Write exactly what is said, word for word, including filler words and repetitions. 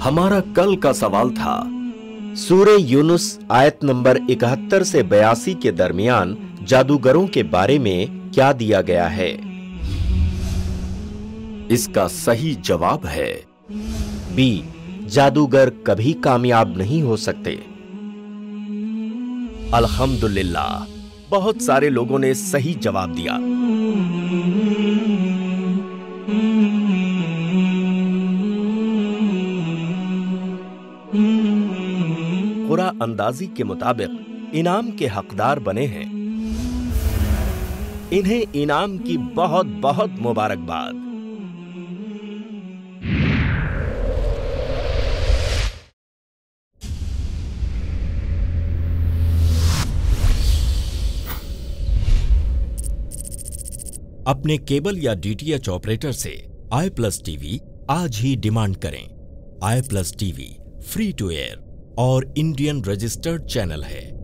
हमारा कल का सवाल था, सूरे यूनुस आयत नंबर इकहत्तर से बयासी के दरमियान जादूगरों के बारे में क्या दिया गया है? इसका सही जवाब है बी, जादूगर कभी कामयाब नहीं हो सकते। अल्हम्दुलिल्लाह, बहुत सारे लोगों ने सही जवाब दिया। कुरा अंदाजी के मुताबिक इनाम के हकदार बने हैं। इन्हें इनाम की बहुत बहुत मुबारकबाद। अपने केबल या डीटीएच ऑपरेटर से आई प्लस टीवी आज ही डिमांड करें। I plus TV free to air और इंडियन रजिस्टर्ड चैनल है।